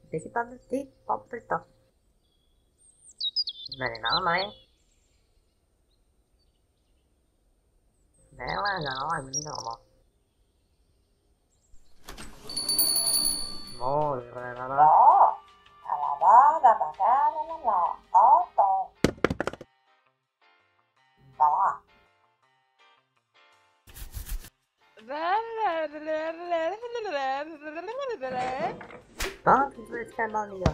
Decidit đi, bóc tới tao. Này nó mày. Để là nó mình nó một. Mồ, là. Đó, là đó ra bà cá nó lò ó to. Đó. Đó, thì tôi xem bao nhiêu.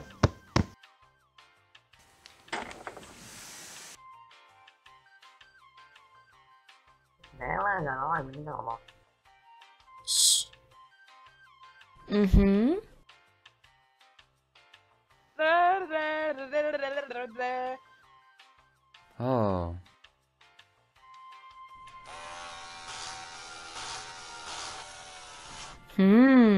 Để là nó mình nó một. Mhm. Oh. Hmm.